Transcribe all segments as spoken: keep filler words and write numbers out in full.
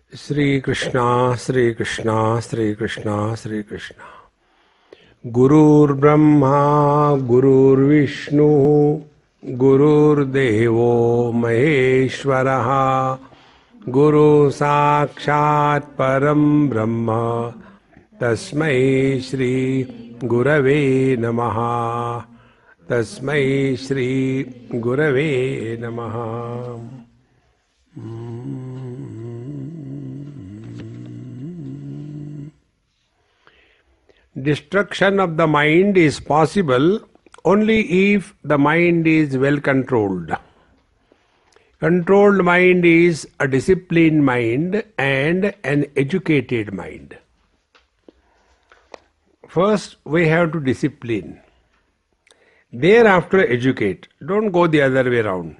Sri Krishna, Sri Krishna, Sri Krishna, Sri Krishna. Gurur Brahma, Gurur Vishnu, Gurur Devo Maheshwaraha, Guru Sakshat Param Brahma, Tasmai Shri Gurave Namaha, Tasmai Shri Gurave Namaha. Destruction of the mind is possible only if the mind is well controlled. Controlled mind is a disciplined mind and an educated mind. First, we have to discipline. Thereafter, educate. Don't go the other way around.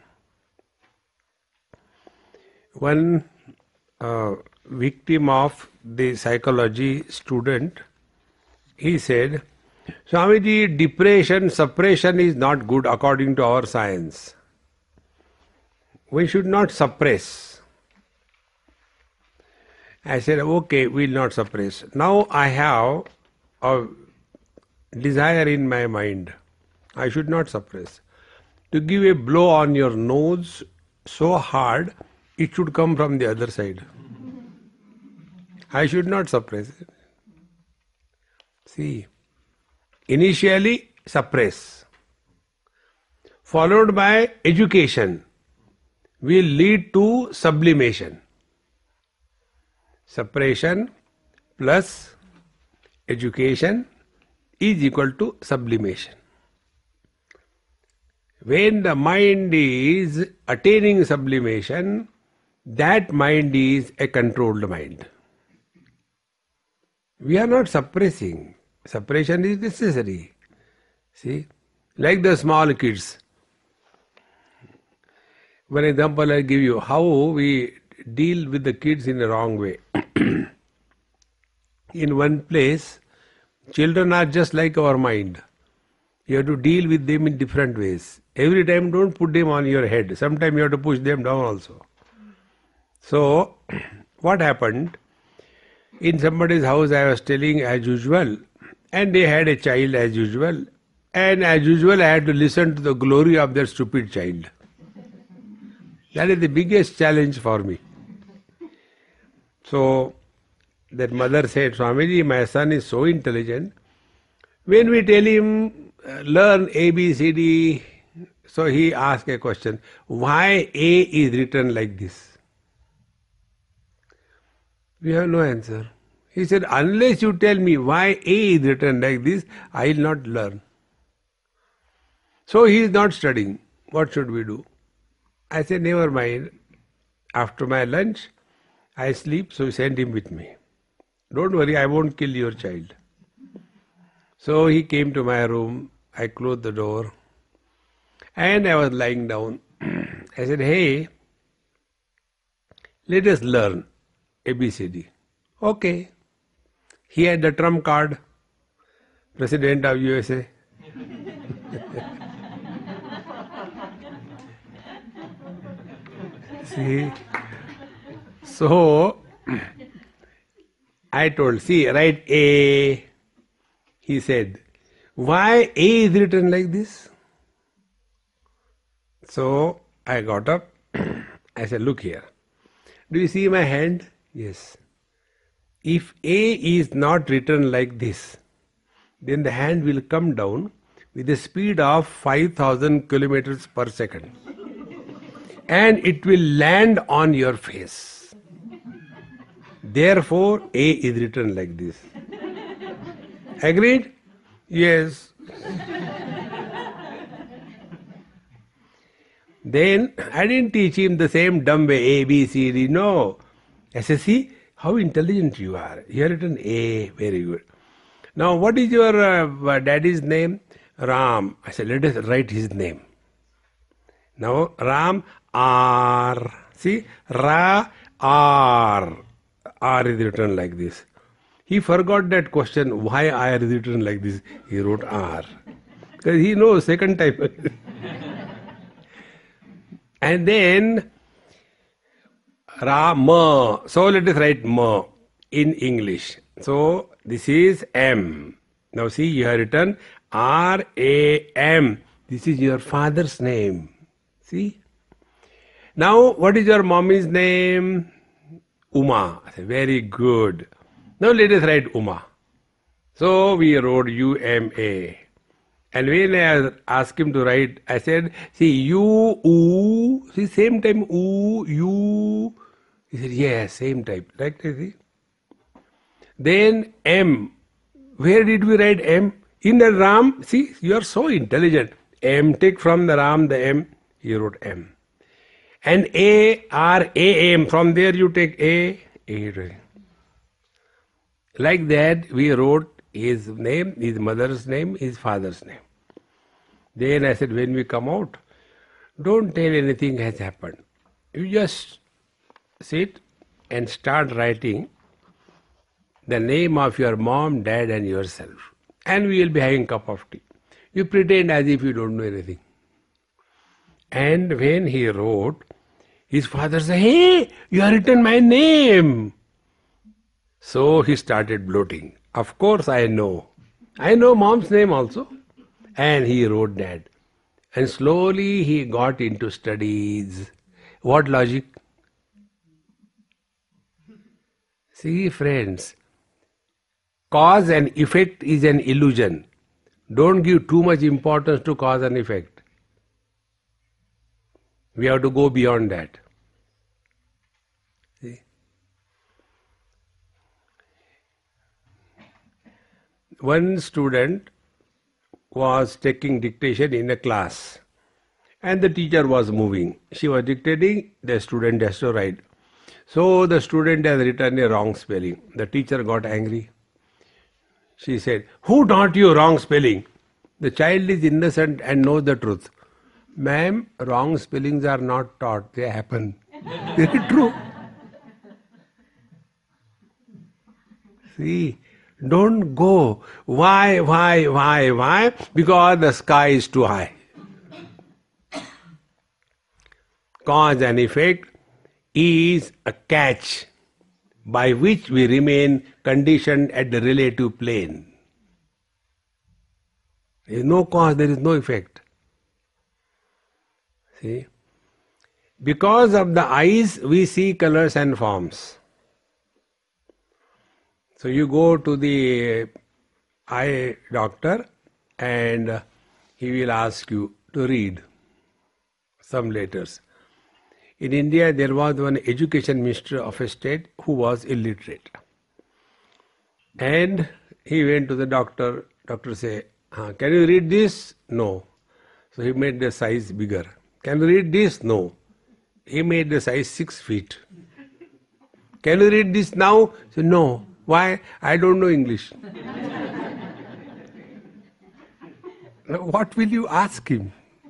One uh, victim of the psychology student, he said, Swamiji, depression, suppression is not good according to our science. We should not suppress. I said, okay, we will not suppress. Now I have a desire in my mind. I should not suppress. To give a blow on your nose so hard, it should come from the other side. I should not suppress it. See, initially suppress, followed by education, will lead to sublimation. Suppression plus education is equal to sublimation. When the mind is attaining sublimation, that mind is a controlled mind. We are not suppressing. Suppression is necessary. See, like the small kids. One example I give you, how we deal with the kids in a wrong way. In one place, children are just like our mind. You have to deal with them in different ways. Every time don't put them on your head. Sometimes you have to push them down also. So, what happened? In somebody's house I was telling as usual, and they had a child as usual, and as usual I had to listen to the glory of their stupid child. That is the biggest challenge for me. So, that mother said, Swamiji, my son is so intelligent. When we tell him, learn A, B, C, D, so he asked a question, why A is written like this? We have no answer. He said, unless you tell me why A is written like this, I will not learn. So he is not studying. What should we do? I said, never mind. After my lunch, I sleep, so send him with me. Don't worry, I won't kill your child. So he came to my room. I closed the door. And I was lying down. I said, hey, let us learn A B C D. Okay. He had the trump card, President of U S A. See? So, I told, see, write A. He said, why A is written like this? So, I got up. I said, look here. Do you see my hand? Yes. If A is not written like this, then the hand will come down with a speed of five thousand kilometers per second. And it will land on your face. Therefore, A is written like this. Agreed? Yes. Then, I didn't teach him the same dumb way, A, B, C, D. No. I said, see, how intelligent you are. You have written A, very good. Now, what is your uh, daddy's name? Ram. I said, let us write his name. Now, Ram, R. See, Ra, R. R is written like this. He forgot that question, why R is written like this. He wrote R. Because he knows second type. And then Rama. So let us write Ma in English. So this is M. Now see, you have written R A M. This is your father's name. See? Now, what is your mommy's name? Uma. Very good. Now let us write Uma. So we wrote U M A. And when I asked him to write, I said, see, U, U, see, same time, U, U. He said, yes, same type. Like that, see? Then M. Where did we write M? In the Ram. See, you are so intelligent. M, take from the Ram the M. He wrote M. And A, R, A, M. From there you take A, A. Like that, we wrote his name, his mother's name, his father's name. Then I said, when we come out, don't tell anything has happened. You just sit and start writing the name of your mom, dad and yourself. And we will be having a cup of tea. You pretend as if you don't know anything. And when he wrote, his father said, hey, you have written my name. So he started bloating. Of course I know. I know mom's name also. And he wrote that. And slowly he got into studies. What logic? See, friends, cause and effect is an illusion. Don't give too much importance to cause and effect. We have to go beyond that. See? One student was taking dictation in a class and the teacher was moving. She was dictating, the student has to write. So the student has written a wrong spelling. The teacher got angry. She said, who taught you wrong spelling? The child is innocent and knows the truth. Ma'am, wrong spellings are not taught, they happen. Very true. See, don't go. Why, why, why, why? Because the sky is too high. Cause and effect is a catch by which we remain conditioned at the relative plane. There is no cause, there is no effect. See? Because of the eyes, we see colors and forms. So you go to the eye doctor and he will ask you to read some letters. In India, there was one education minister of a state who was illiterate. And he went to the doctor. Doctor said, ah, can you read this? No. So he made the size bigger. Can you read this? No. He made the size six feet. Can you read this now? So no. Why? I don't know English. Now, what will you ask him?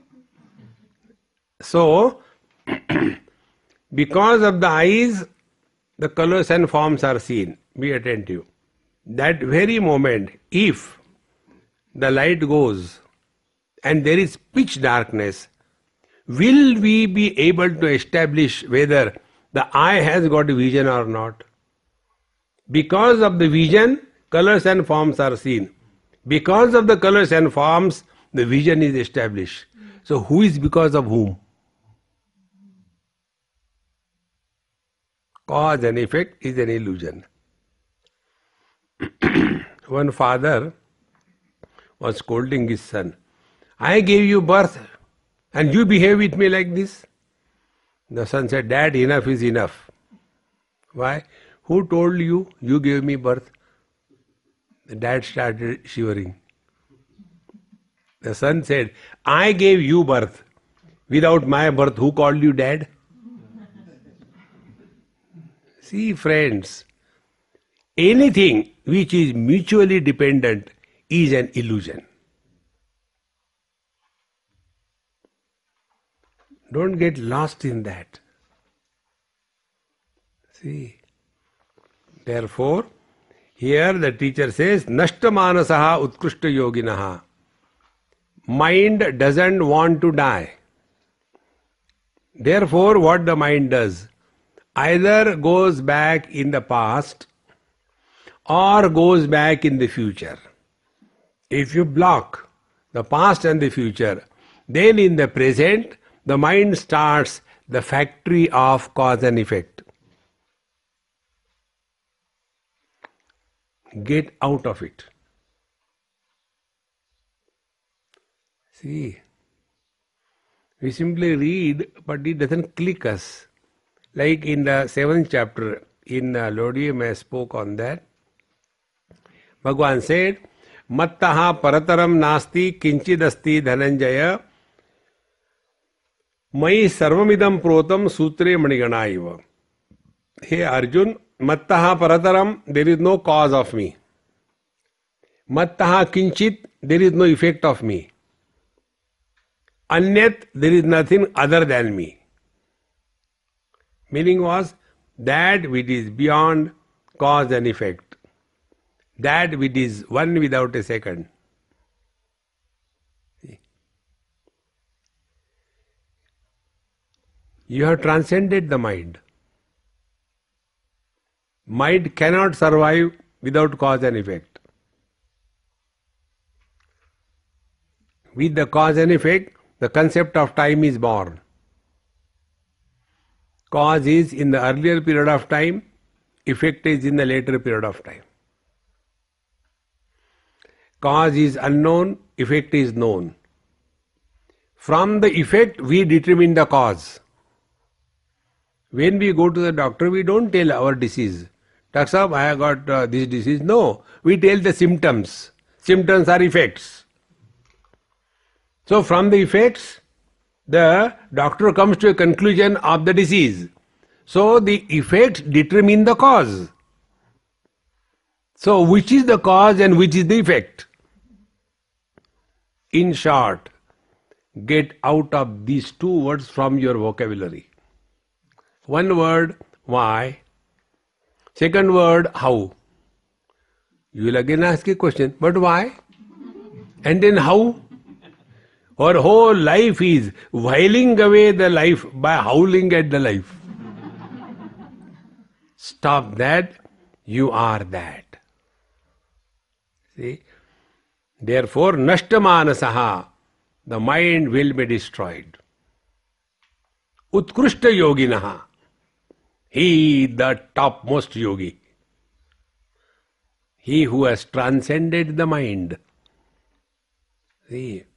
So, because of the eyes, the colors and forms are seen. Be attentive. That very moment, if the light goes and there is pitch darkness, will we be able to establish whether the eye has got vision or not? Because of the vision, colors and forms are seen. Because of the colors and forms, the vision is established. So who is because of whom? Cause and effect is an illusion. One father was scolding his son. I gave you birth and you behave with me like this. The son said, Dad, enough is enough. Why? Who told you you gave me birth? The dad started shivering. The son said, I gave you birth. Without my birth, who called you dad? See, friends, anything which is mutually dependent is an illusion. Don't get lost in that. See. Therefore, here the teacher says, Nashta manasaha utkrishta yoginaha. Mind doesn't want to die. Therefore, what the mind does? either goes back in the past or goes back in the future. If you block the past and the future, then in the present, the mind starts the factory of cause and effect. Get out of it. See, we simply read, but it doesn't click us. Like in the seventh chapter, in uh, Lodium, I spoke on that. Bhagavan said, Mattaha parataram nasti kinchidasti dhananjaya mai sarvamidam protam sutre maniganaiva. Hey Arjun, Mattaha parataram, there is no cause of me. Mattaha kinchit, there is no effect of me. Anyat, there is nothing other than me. Meaning was, that which is beyond cause and effect. That which is one without a second. You have transcended the mind. Mind cannot survive without cause and effect. With the cause and effect, the concept of time is born. Cause is in the earlier period of time, effect is in the later period of time. Cause is unknown, effect is known. From the effect, we determine the cause. When we go to the doctor, we don't tell our disease. Doctor Sahab, I have got uh, this disease. No, we tell the symptoms. Symptoms are effects. So from the effects, the doctor comes to a conclusion of the disease. So the effects determine the cause. So which is the cause and which is the effect? In short, get out of these two words from your vocabulary. One word, why? Second word, how? You will again ask a question, but why? And then how? Our whole life is whiling away the life by howling at the life. Stop that, you are that. See? Therefore, nashtamanasaha, the mind will be destroyed. Utkrushta yoginaha, he the topmost yogi. He who has transcended the mind. See?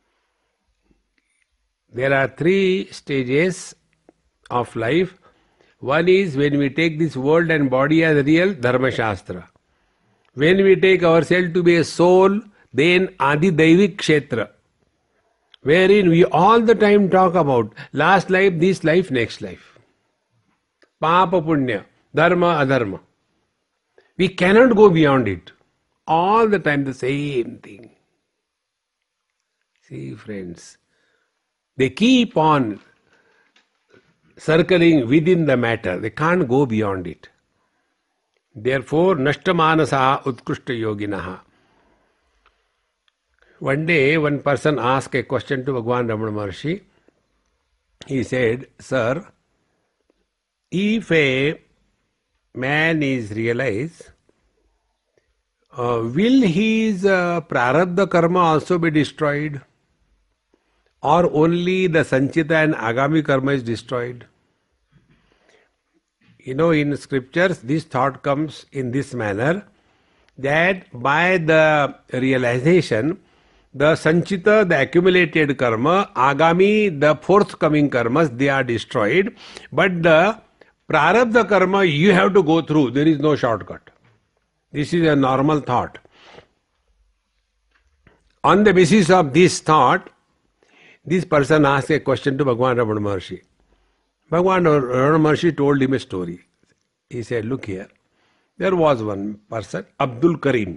There are three stages of life. One is when we take this world and body as real, Dharma Shastra. When we take ourselves to be a soul, then Adi Daivik Kshetra, wherein we all the time talk about last life, this life, next life. Papa Punya, Dharma Adharma. We cannot go beyond it. All the time the same thing. See friends, they keep on circling within the matter. They can't go beyond it. Therefore, Nashtamanasa Utkrishta Yoginaha. One day, one person asked a question to Bhagavan Ramana Maharshi. He said, Sir, if a man is realized, uh, will his uh, prarabdha karma also be destroyed? Or only the sanchita and agami karma is destroyed? You know, in scriptures, this thought comes in this manner, that by the realization, the sanchita, the accumulated karma, agami, the forthcoming karmas, they are destroyed. But the prarabdha karma, you have to go through. There is no shortcut. This is a normal thought. On the basis of this thought, this person asked a question to Bhagavan Ramana Maharshi. Bhagavan Ramana Maharshi told him a story. He said, look here, there was one person, Abdul Karim.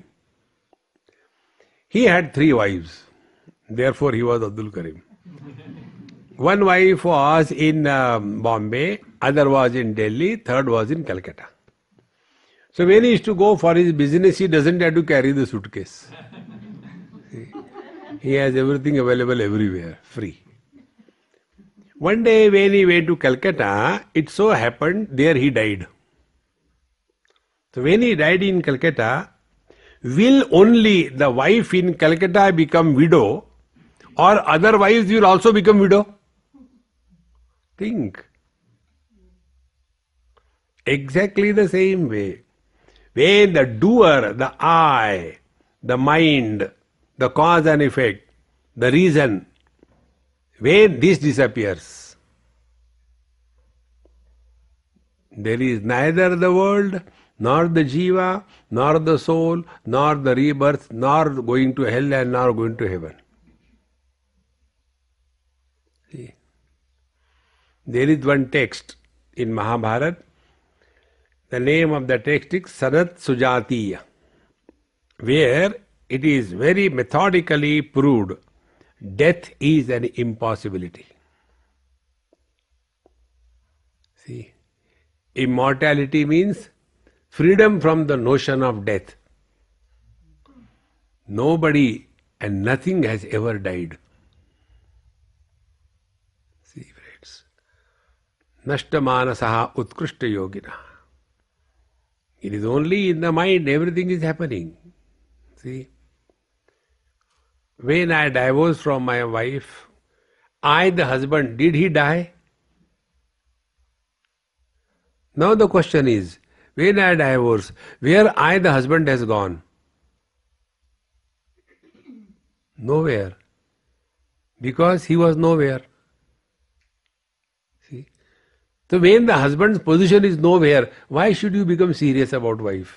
He had three wives. Therefore, he was Abdul Karim. One wife was in um, Bombay, other was in Delhi, third was in Calcutta. So when he used to go for his business, he doesn't have to carry the suitcase. He has everything available everywhere, free. One day when he went to Calcutta, it so happened there he died. So when he died in Calcutta, will only the wife in Calcutta become widow, or other wives will also become widow? Think. Exactly the same way. When the doer, the I, the mind, the cause and effect, the reason, when this disappears, there is neither the world, nor the jiva, nor the soul, nor the rebirth, nor going to hell and nor going to heaven. See? There is one text in Mahabharata. The name of the text is Sanat Sujatiya, where it is very methodically proved death is an impossibility. See, immortality means freedom from the notion of death. Nobody and nothing has ever died. See, friends. Nashtamanasaha utkrishta yogina. It is only in the mind everything is happening. See, when I divorced from my wife, I, the husband, did he die? Now the question is, when I divorced, where I, the husband, has gone? Nowhere. Because he was nowhere. See? So when the husband's position is nowhere, why should you become serious about wife?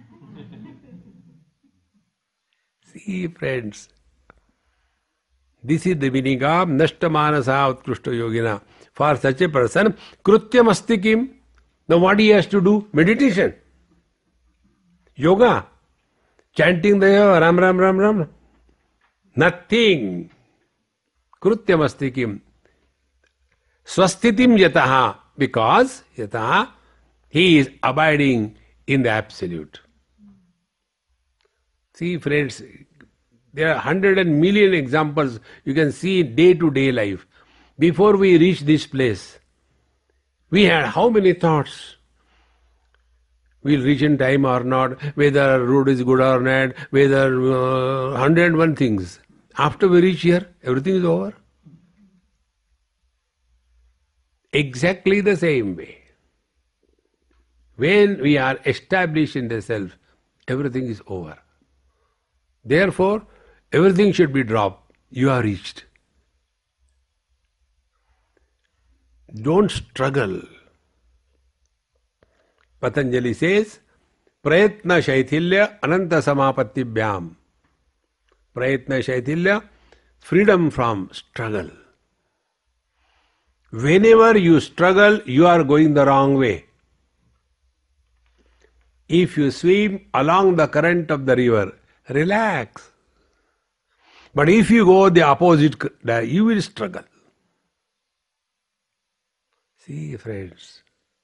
See, friends, this is the meaning of Nashtamanasa Utkrishta Yogina. For such a person, Krutyam asti kim? Now what he has to do? Meditation. Yoga. Chanting the Ram Ram Ram Ram. Nothing. Krutyam asti kim? Swasthitim yataha. Because yataha, he is abiding in the Absolute. See, friends, there are hundred and million examples you can see in day-to-day life. Before we reach this place, we had how many thoughts? We'll reach in time or not, whether road is good or not, whether uh, hundred and one things. After we reach here, everything is over. Exactly the same way. When we are established in the self, everything is over. Therefore, everything should be dropped. You are reached. Don't struggle. Patanjali says, Prayatna Shaithilya Ananta Samapatibhyam. Prayatna Shaithilya, freedom from struggle. Whenever you struggle, you are going the wrong way. If you swim along the current of the river, relax. But if you go the opposite, you will struggle. See, friends.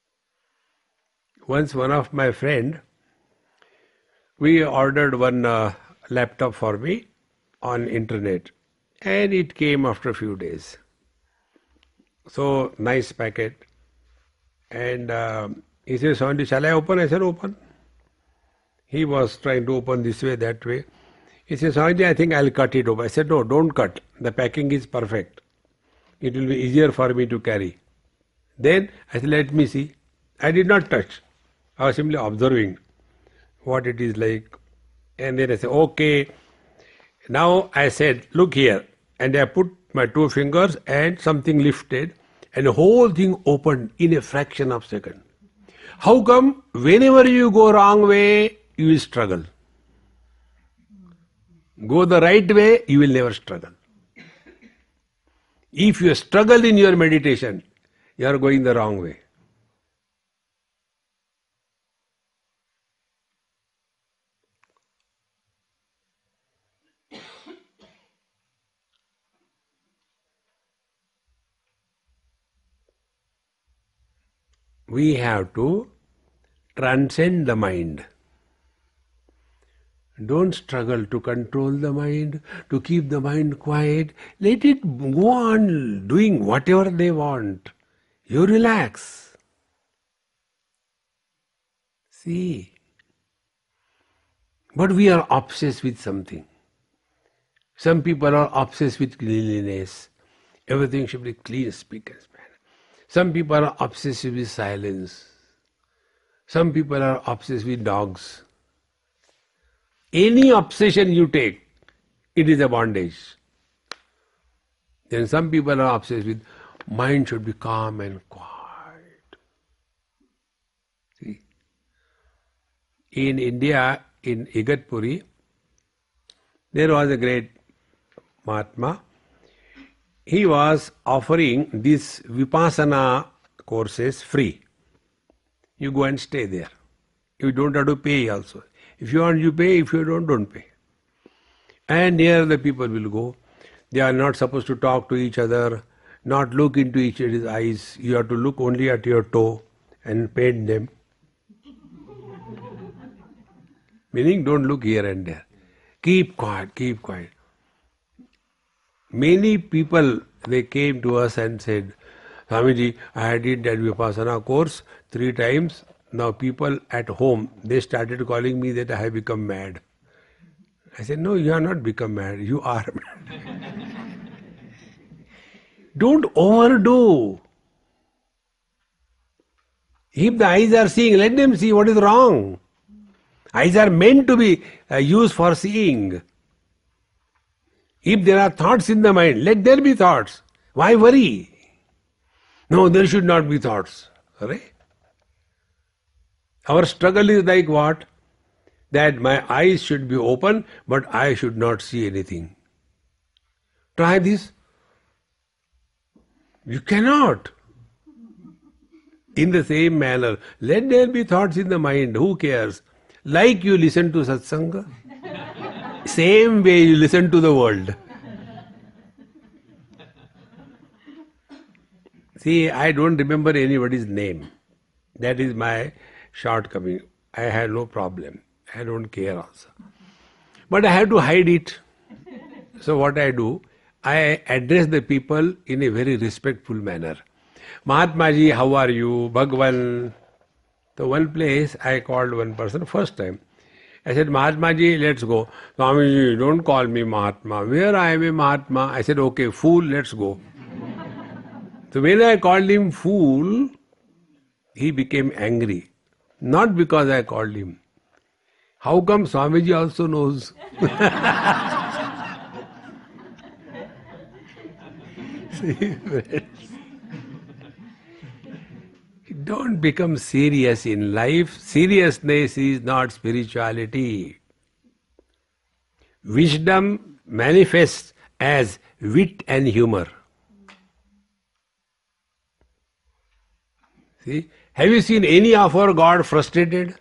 Once one of my friend, we ordered one uh, laptop for me on internet, and it came after a few days. So, nice packet. And uh, he says, Swami, shall I open? I said, open. He was trying to open this way, that way. He says, Swami, I think I'll cut it open. I said, no, don't cut. The packing is perfect. It will be easier for me to carry. Then I said, let me see. I did not touch. I was simply observing what it is like. And then I said, okay. Now I said, look here. And I put my two fingers and something lifted and the whole thing opened in a fraction of a second. How come whenever you go wrong way, you will struggle? Go the right way, you will never struggle. If you struggle in your meditation, you are going the wrong way. We have to transcend the mind. Don't struggle to control the mind, to keep the mind quiet. Let it go on doing whatever they want. You relax. See. But we are obsessed with something. Some people are obsessed with cleanliness. Everything should be clean, speak and span. Some people are obsessed with silence. Some people are obsessed with dogs. Any obsession you take, it is a bondage. Then some people are obsessed with mind should be calm and quiet. See? In India, in Igatpuri, there was a great Mahatma. He was offering these Vipassana courses free. You go and stay there. You don't have to pay also. If you want, you pay. If you don't, don't pay. And here the people will go. They are not supposed to talk to each other, not look into each other's eyes. You have to look only at your toe and paint them. Meaning, don't look here and there. Keep quiet, keep quiet. Many people, they came to us and said, Swamiji, I did that Vipassana course three times. Now people at home, they started calling me that I have become mad. I said, no, you have not become mad. You are mad. Don't overdo. If the eyes are seeing, let them see what is wrong. Eyes are meant to be uh, used for seeing. If there are thoughts in the mind, let there be thoughts. Why worry? No, there should not be thoughts. Right? Our struggle is like what? That my eyes should be open, but I should not see anything. Try this. You cannot. In the same manner, let there be thoughts in the mind. Who cares? Like you listen to satsanga, same way you listen to the world. See, I don't remember anybody's name. That is my shortcoming. I had no problem. I don't care also. But I have to hide it. So what I do, I address the people in a very respectful manner. Mahatma ji, how are you? Bhagwan. So one place I called one person first time. I said, Mahatma ji, let's go. Swami ji, don't call me Mahatma. Where I am a Mahatma? I said, okay, fool, let's go. So when I called him fool, he became angry. Not because I called him. How come Swamiji also knows? See, don't become serious in life. Seriousness is not spirituality. Wisdom manifests as wit and humor. See, have you seen any of our God frustrated?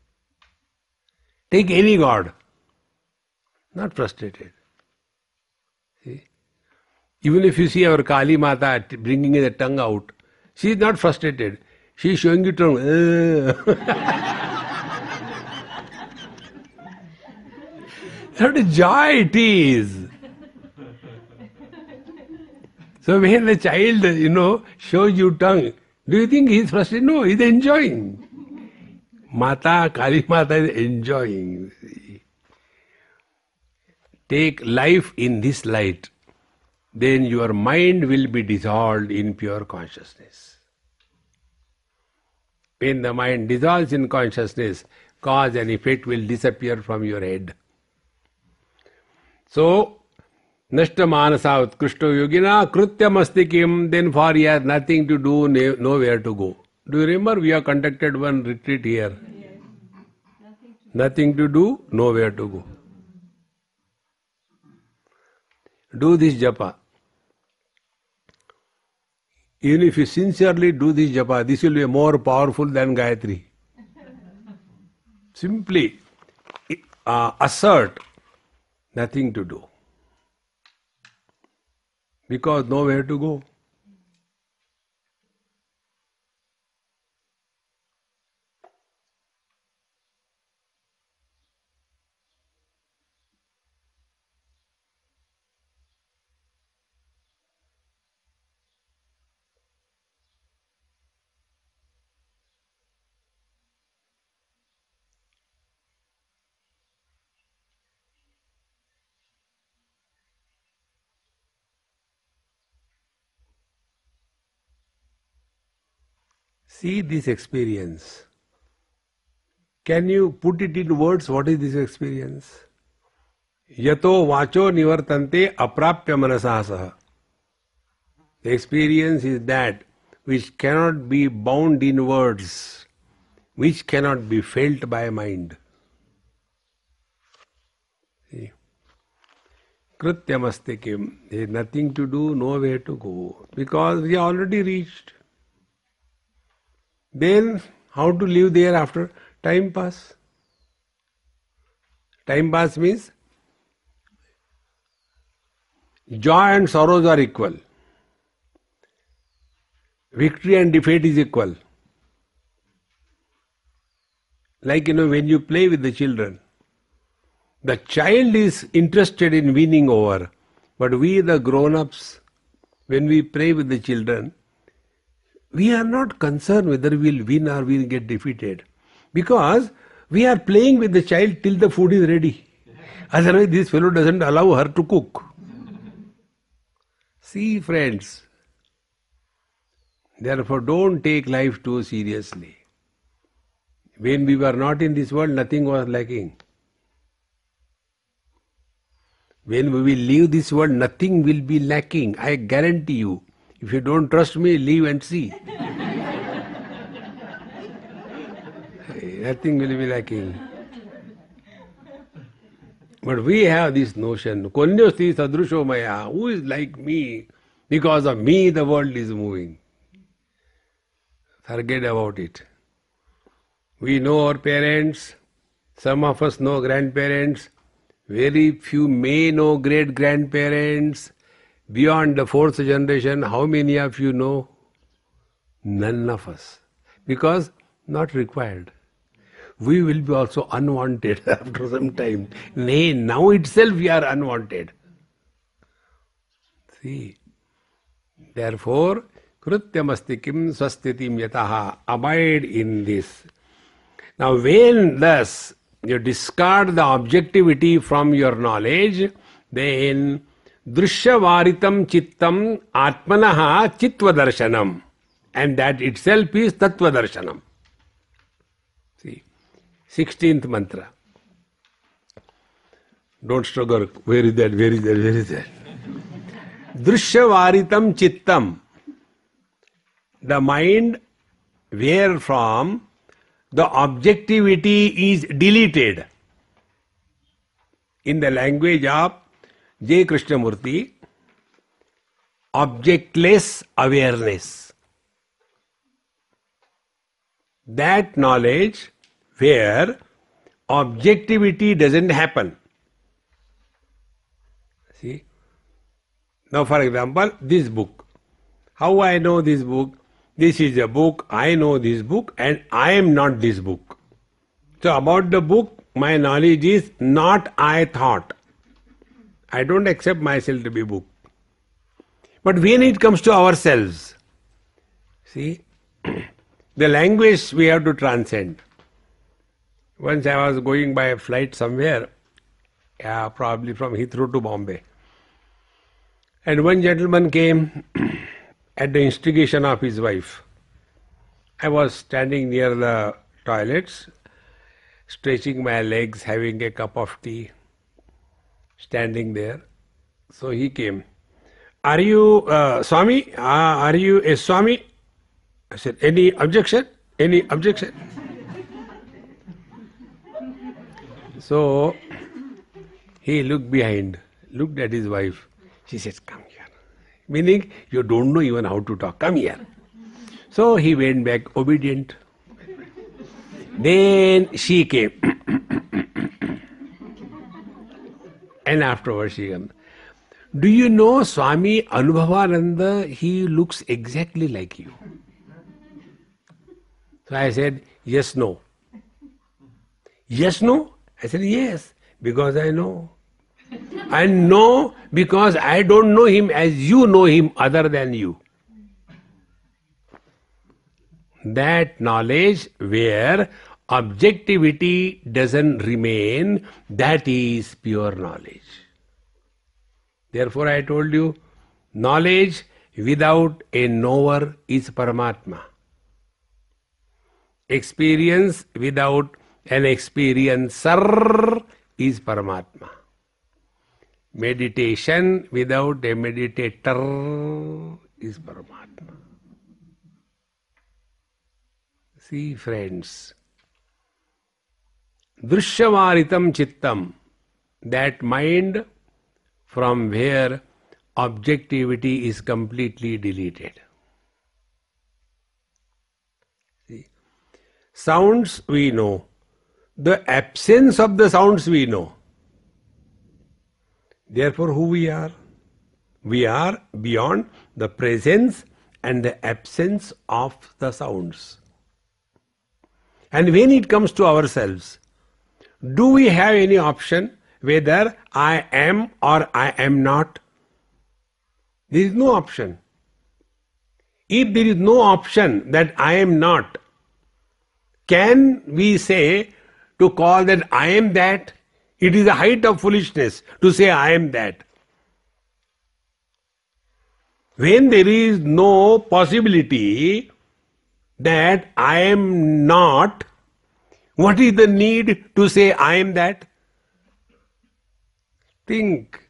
Take any God, not frustrated. See, even if you see our Kali Mata bringing the tongue out, she is not frustrated. She is showing you tongue. What a joy it is. So when the child, you know, shows you tongue, do you think he is frustrated? No, he is enjoying. Mata, Kali Mata is enjoying. Take life in this light, then your mind will be dissolved in pure consciousness. When the mind dissolves in consciousness, cause and effect will disappear from your head. So, Nashta manasa utkrishto yogina krutyam asti kim, then for he has nothing to do, nowhere to go. Do you remember we have conducted one retreat here? Yes. Nothing to do, nowhere to go. Do this japa. Even if you sincerely do this japa, this will be more powerful than Gayatri. Simply uh, assert nothing to do. Because nowhere to go. See this experience. Can you put it in words? What is this experience? Yato vacho nivartante aprapya manasasaha. The experience is that which cannot be bound in words, which cannot be felt by mind. See? Krityamaste kim. There is nothing to do, nowhere to go, because we already reached. Then how to live thereafter? Time pass. Time pass means joy and sorrows are equal. Victory and defeat is equal. Like, you know, when you play with the children, the child is interested in winning over, but we the grown-ups, when we play with the children, we are not concerned whether we will win or we will get defeated, because we are playing with the child till the food is ready. Otherwise this fellow doesn't allow her to cook. See, friends, therefore don't take life too seriously. When we were not in this world, nothing was lacking. When we will leave this world, nothing will be lacking. I guarantee you. If you don't trust me, leave and see. Nothing will be lacking. But we have this notion, Konyosti sadrusho maya, who is like me? Because of me the world is moving. Forget about it. We know our parents, some of us know grandparents, very few may know great-grandparents. Beyond the fourth generation, how many of you know? None of us. Because not required. We will be also unwanted after some time. Nay, now itself we are unwanted. See. Therefore, Krityamasti kim swastitim yataha. Abide in this. Now when thus you discard the objectivity from your knowledge, then Drishyavaritam chittam atmanaha chitva darshanam. And that itself is tattva darshanam. See, sixteenth mantra. Don't struggle. Where is that? Where is that? Where is that? Drishyavaritam chittam. The mind wherefrom the objectivity is deleted. In the language of J. Krishnamurti, objectless awareness. That knowledge where objectivity doesn't happen. See? Now for example, this book. How I know this book? This is a book, I know this book, and I am not this book. So about the book, my knowledge is not I thought. I don't accept myself to be book. But when it comes to ourselves, see, the language we have to transcend. Once I was going by a flight somewhere, yeah, probably from Heathrow to Bombay. And one gentleman came at the instigation of his wife. I was standing near the toilets, stretching my legs, having a cup of tea, standing there. So he came. Are you uh, Swami? Uh, are you a Swami? I said, any objection? Any objection? So he looked behind, looked at his wife. She said, come here. Meaning, you don't know even how to talk. Come here. So he went back obedient. Then she came. And afterwards she came. Do you know Swami Anubhavananda? He looks exactly like you. So I said, yes, no. Yes, no? I said, yes, because I know. I know because I don't know him as you know him other than you. That knowledge where objectivity doesn't remain, that is pure knowledge. Therefore I told you, knowledge without a knower is Paramatma. Experience without an experiencer is Paramatma. Meditation without a meditator is Paramatma. See, friends, Drishyavaritam Chittam, that mind from where objectivity is completely deleted. See, sounds we know, the absence of the sounds we know. Therefore, who we are? We are beyond the presence and the absence of the sounds. And when it comes to ourselves, do we have any option whether I am or I am not? There is no option. If there is no option that I am not, can we say to call that I am that? It is a height of foolishness to say I am that. When there is no possibility that I am not, what is the need to say I am that? Think.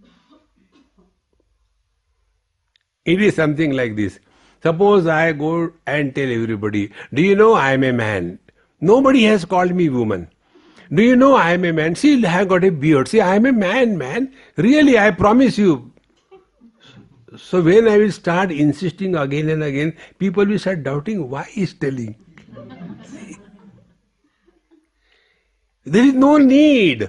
It is something like this. Suppose I go and tell everybody, do you know I am a man? Nobody has called me woman. Do you know I am a man? See, I have got a beard. See, I am a man, man. Really, I promise you. So when I will start insisting again and again, people will start doubting why he is telling. See? There is no need.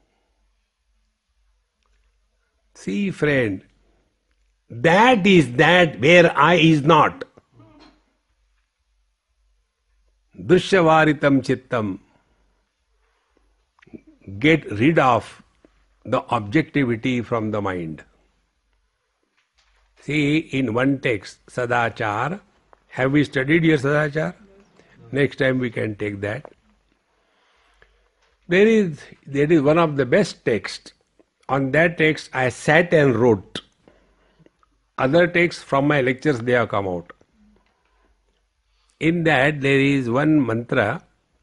See, friend, that is that where I is not. Drishyavaritam Chittam. Get rid of the objectivity from the mind. See, in one text, Sadachar, have we studied here Sadachar? Next time we can take that. There is, there is one of the best texts. On that text I sat and wrote. Other texts from my lectures they have come out. In that there is one mantra,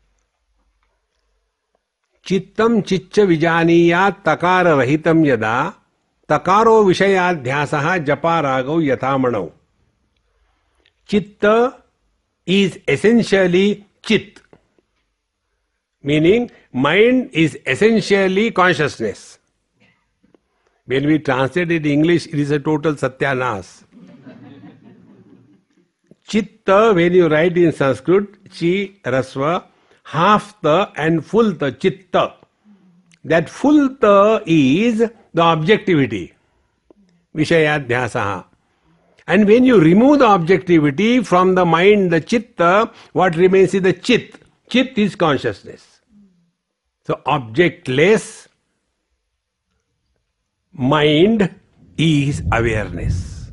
Chittam chiccha vijaniya takara rahitam yada takaro vishayadhyasaha japa ragau yathamanau. Chitta is essentially chit, meaning mind is essentially consciousness. When we translate it in English, it is a total satyanas. Chitta, when you write in Sanskrit, chi, rasva, half the and full the chitta. That full the is the objectivity. Vishayadhyasaha. And when you remove the objectivity from the mind, the chitta, what remains is the chit. Chit is consciousness. So objectless mind is awareness.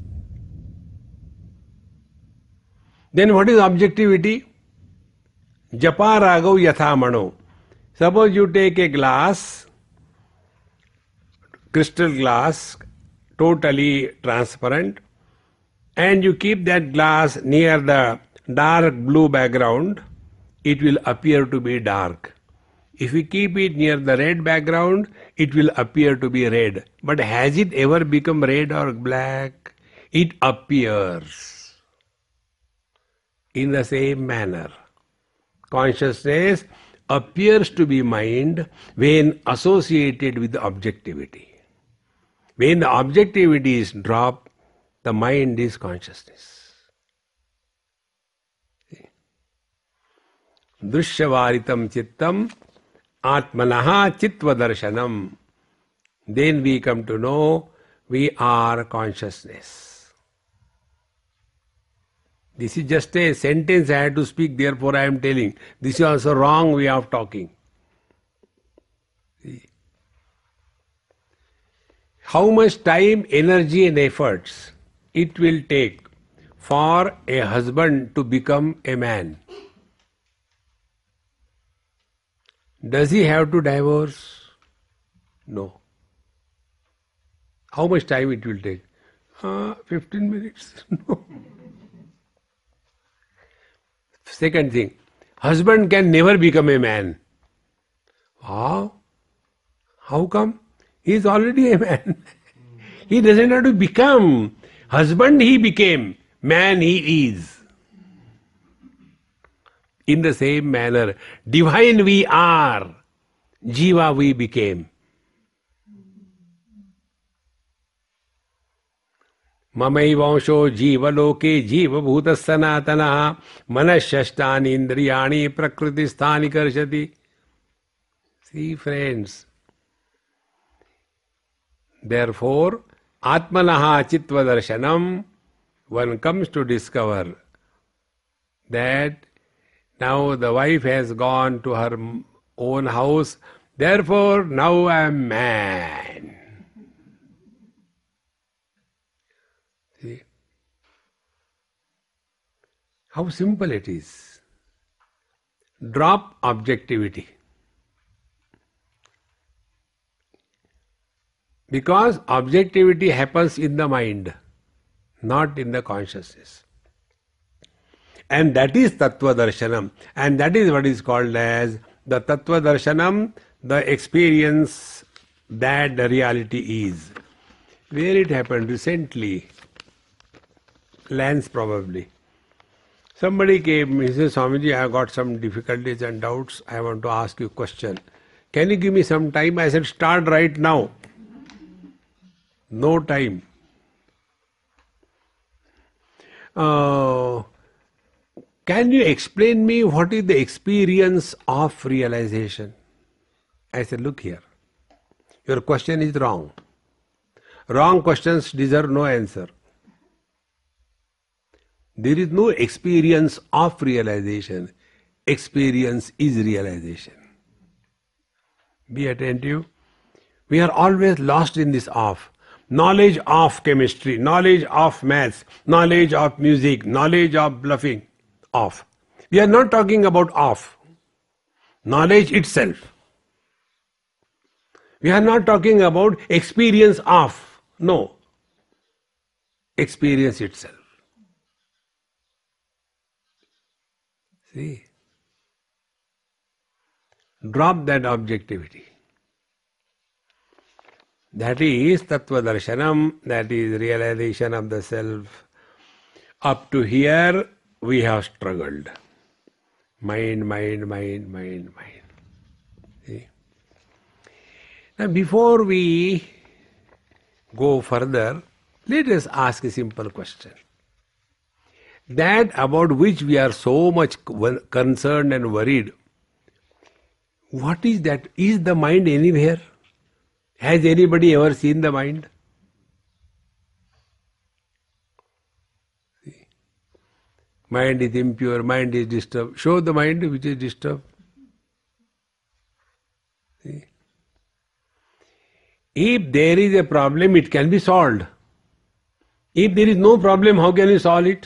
Then what is objectivity? Japa ragau yatha mano. Suppose you take a glass, crystal glass, totally transparent, and you keep that glass near the dark blue background, it will appear to be dark. If we keep it near the red background, it will appear to be red. But has it ever become red or black? It appears. In the same manner, consciousness appears to be mind when associated with the objectivity. When the objectivity is dropped, the mind is consciousness. Drishyavaritam chittam atmanaha chitva darshanam. Then we come to know we are consciousness. This is just a sentence I had to speak, therefore I am telling. This is also wrong way of talking. See? How much time, energy and efforts it will take for a husband to become a man? Does he have to divorce? No. How much time it will take? Uh, fifteen minutes? No. Second thing, Husband can never become a man. How? How come? He is already a man. He doesn't have to become. Husband he became. Man he is. In the same manner, divine we are. Jiva we became. Mamai vansho jiva loke jiva bhuta sanatana manashashtani indriyani prakriti sthani karshati. See friends, therefore atmanaha chitva darshanam, one comes to discover that now the wife has gone to her own house, therefore now I am man. See? How simple it is. Drop objectivity. Because objectivity happens in the mind, not in the consciousness. And that is Tattva Darshanam. And that is what is called as the Tattva Darshanam, the experience that the reality is. Where it happened recently, Lance probably. Somebody came, he said, Swamiji, I have got some difficulties and doubts. I want to ask you a question. Can you give me some time? I said, start right now. No time. Uh, can you explain me what is the experience of realization? I said, look here. Your question is wrong. Wrong questions deserve no answer. There is no experience of realization. Experience is realization. Be attentive. We are always lost in this of. Knowledge of chemistry, knowledge of maths, knowledge of music, knowledge of bluffing. Of. We are not talking about of. Knowledge itself. We are not talking about experience of. No. Experience itself. See? Drop that objectivity. That is Tattva Darshanam, that is realization of the self. Up to here, we have struggled. Mind, mind, mind, mind, mind. See? Now, before we go further, let us ask a simple question. That about which we are so much concerned and worried, what is that? Is the mind anywhere? Has anybody ever seen the mind? See? Mind is impure, mind is disturbed. Show the mind which is disturbed. See? If there is a problem, it can be solved. If there is no problem, how can you solve it?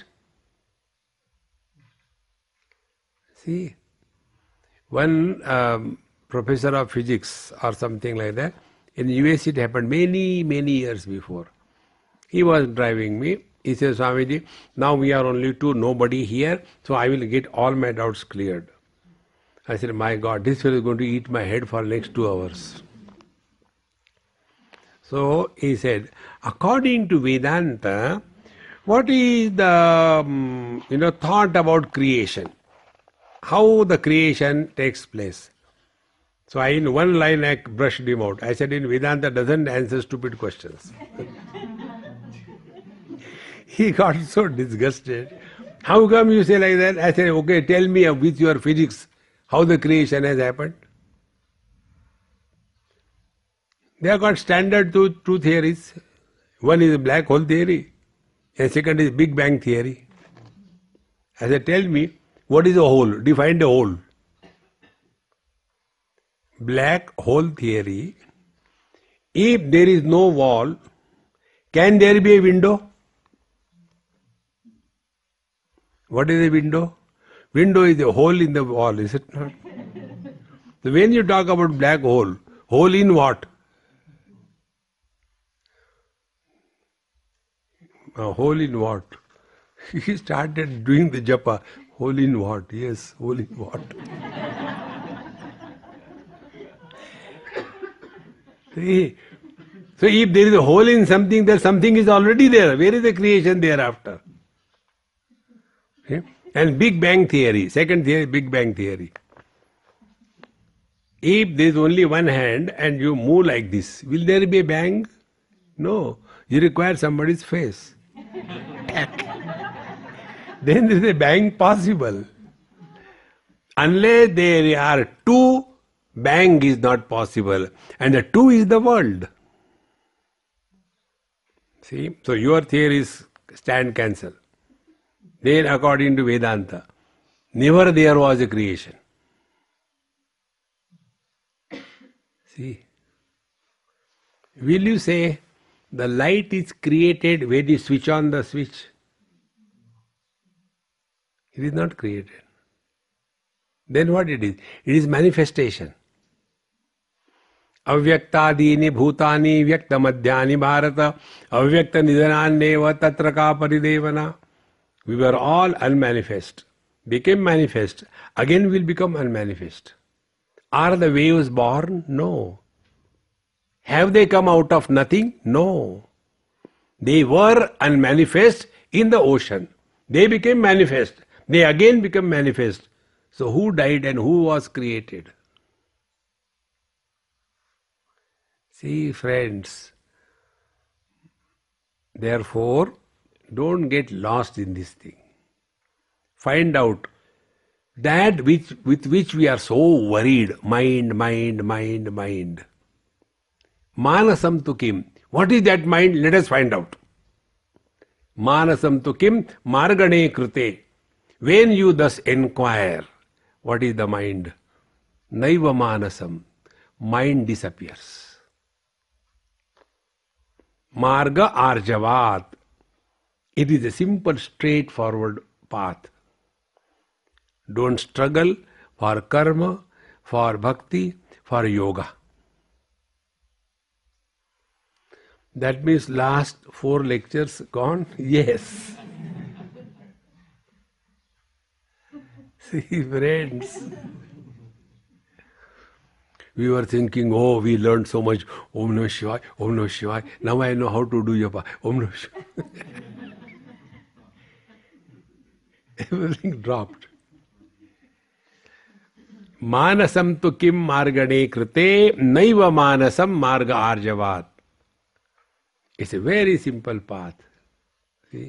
See, one um, professor of physics or something like that, in the U S it happened many, many years before. He was driving me. He says, Swamiji, now we are only two, nobody here, so I will get all my doubts cleared. I said, my God, this fellow is going to eat my head for the next two hours. So he said, according to Vedanta, what is the um, you know thought about creation? How the creation takes place? So I, in one line, I brushed him out. I said, in Vedanta doesn't answer stupid questions. He got so disgusted. How come you say like that? I said, okay, tell me with your physics how the creation has happened. They have got standard two, two theories. One is black hole theory, and second is Big Bang theory. I said, tell me, what is a hole? Define the hole. Black hole theory, if there is no wall, can there be a window? What is a window? Window is a hole in the wall, is it not? So when you talk about black hole, hole in what? A hole in what? He started doing the japa. Hole in what? Yes, hole in what? See? So if there is a hole in something, then something is already there. Where is the creation thereafter? See? And Big Bang theory, second theory, Big Bang theory. If there is only one hand and you move like this, will there be a bang? No. You require somebody's face. Then there is a bang possible. Unless there are two, bang is not possible. And the two is the world. See? So your theories stand cancel. Then according to Vedanta, never there was a creation. See? Will you say the light is created when you switch on the switch? It is not created. Then what it is? It is manifestation. Avyaktadini bhutani vyakta madhyani bharata avyakta nidhananneva tatra ka paridevana. We were all unmanifest. Became manifest. Again will become unmanifest. Are the waves born? No. Have they come out of nothing? No. They were unmanifest in the ocean. They became manifest. They again become manifest. So who died and who was created? See, friends, therefore, don't get lost in this thing. Find out that which, with which we are so worried, mind, mind, mind, mind. Manasam tu kim. What is that mind? Let us find out. Manasam tu kim margane krute. When you thus inquire, what is the mind? Naiva manasam. Mind disappears. Marga arjavat. It is a simple, straightforward path. Don't struggle for karma, for bhakti, for yoga. That means last four lectures gone? Yes. See, friends. We were thinking, oh, we learned so much. Om Namah Shivaya, Om Namah Shivaya. Now I know how to do yoga. Om Namah Shivaya. Everything dropped. Manasam tu kim margane krite naiva manasam marga arjavat. It's a very simple path. See?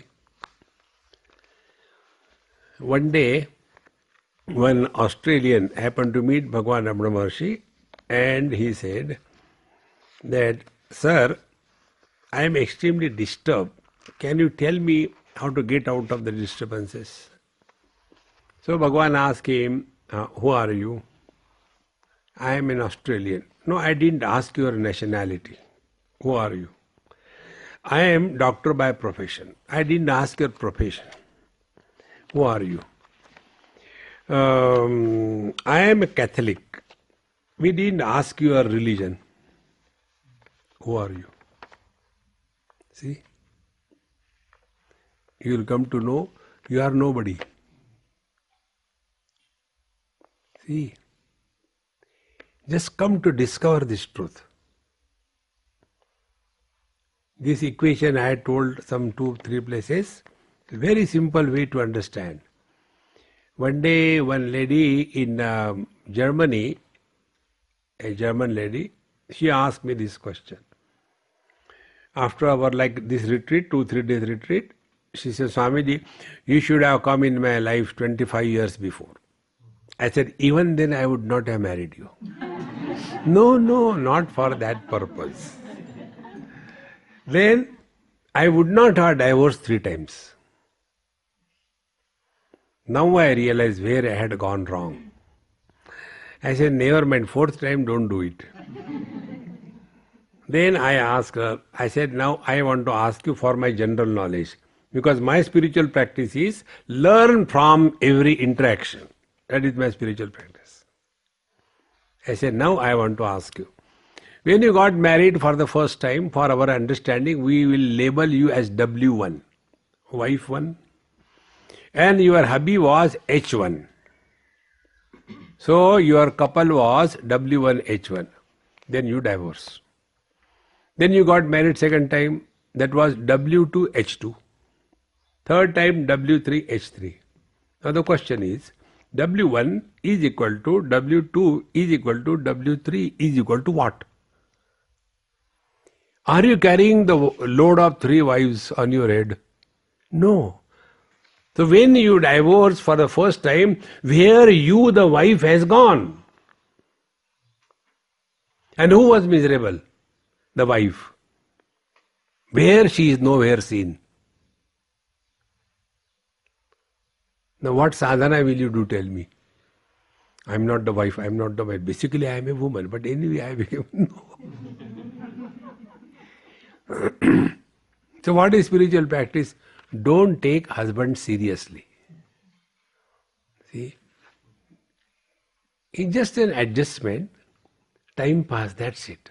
One day, one Australian happened to meet Bhagwan Ramana Maharshi, and he said that, sir, I am extremely disturbed. Can you tell me how to get out of the disturbances? So Bhagwan asked him, uh, who are you? I am an Australian. No, I didn't ask your nationality. Who are you? I am doctor by profession. I didn't ask your profession. Who are you? Um, I am a Catholic. We didn't ask your religion. Who are you? See? You will come to know you are nobody. See? Just come to discover this truth. This equation I had told some two, three places. A very simple way to understand. One day, one lady in um, Germany, a German lady, she asked me this question. After our like this retreat, two, three days retreat, she said, Swamiji, you should have come in my life twenty-five years before. I said, even then I would not have married you. No, no, not for that purpose. Then I would not have divorced three times. Now I realize where I had gone wrong. I said, never mind, fourth time don't do it. Then I asked her, I said, now I want to ask you for my general knowledge. Because my spiritual practice is learn from every interaction. That is my spiritual practice. I said, now I want to ask you. When you got married for the first time, for our understanding, we will label you as W one, wife one. and your hubby was H one. So your couple was W one H one. Then you divorce. Then you got married second time. That was W two H two. Third time W three H three. Now the question is, W one is equal to W two is equal to W three is equal to what? Are you carrying the load of three wives on your head? No. So when you divorce for the first time, where you, the wife, has gone? And who was miserable? The wife. Where she is nowhere seen. Now what sadhana will you do, tell me? I am not the wife, I am not the wife. Basically I am a woman, but anyway I became, no. So what is spiritual practice? Don't take husband seriously. See? It's just an adjustment. Time pass, that's it.